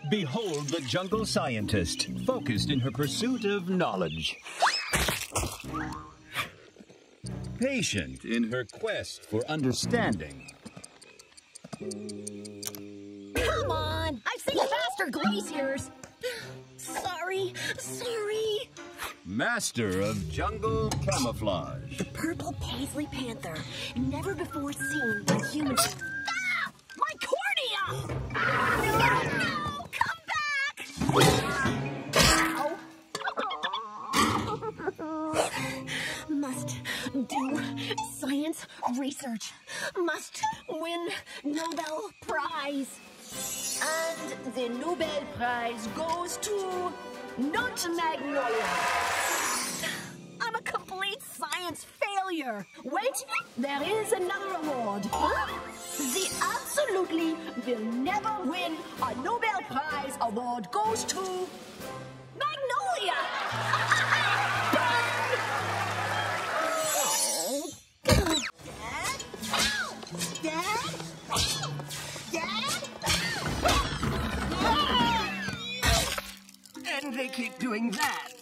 Behold the jungle scientist, focused in her pursuit of knowledge. Patient in her quest for understanding. Come on! I've seen faster glaciers! Sorry. Master of jungle camouflage. The purple paisley panther, never before seen by human. Ah! My cornea! No! Come back! Ow! Must do science research. Must win Nobel Prize. And the Nobel Prize goes to not Magnolia. I'm a complete science failure. Wait, there is another award. Huh? The absolutely will never win a Nobel Prize award goes to Magnolia. And they keep doing that.